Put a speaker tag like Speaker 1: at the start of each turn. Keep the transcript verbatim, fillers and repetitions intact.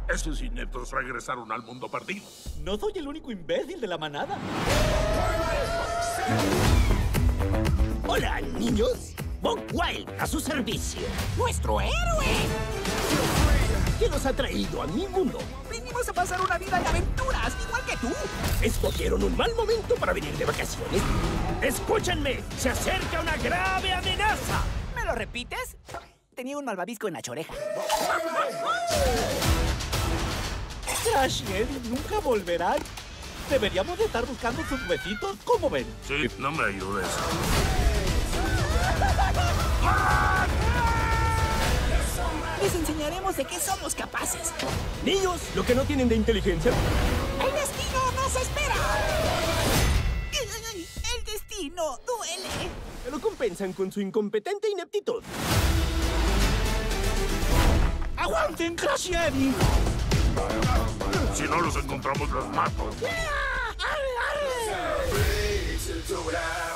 Speaker 1: Esos ineptos regresaron al mundo perdido.
Speaker 2: No soy el único imbécil de la manada.
Speaker 3: Hola, niños. Bob Wild, a su servicio. ¡Nuestro héroe! ¿Qué los ha traído a mi mundo?
Speaker 4: Venimos a pasar una vida de aventuras, igual que tú.
Speaker 3: Escogieron un mal momento para venir de vacaciones. ¡Escúchenme! ¡Se acerca una grave amenaza!
Speaker 4: ¿Me lo repites? Tenía un malvavisco en la choreja.
Speaker 2: Crash y Eddie nunca volverán. Deberíamos de estar buscando sus huesitos, ¿cómo ven?
Speaker 1: Sí, no me ayudes.
Speaker 4: Les enseñaremos de qué somos capaces.
Speaker 3: Niños, lo que no tienen de inteligencia.
Speaker 4: ¡El destino nos espera! ¡El destino duele!
Speaker 3: Lo compensan con su incompetente ineptitud.
Speaker 2: ¡Aguanten, Crash y Eddie!
Speaker 1: Si no los encontramos, los mato.
Speaker 4: ¡Arre, arre!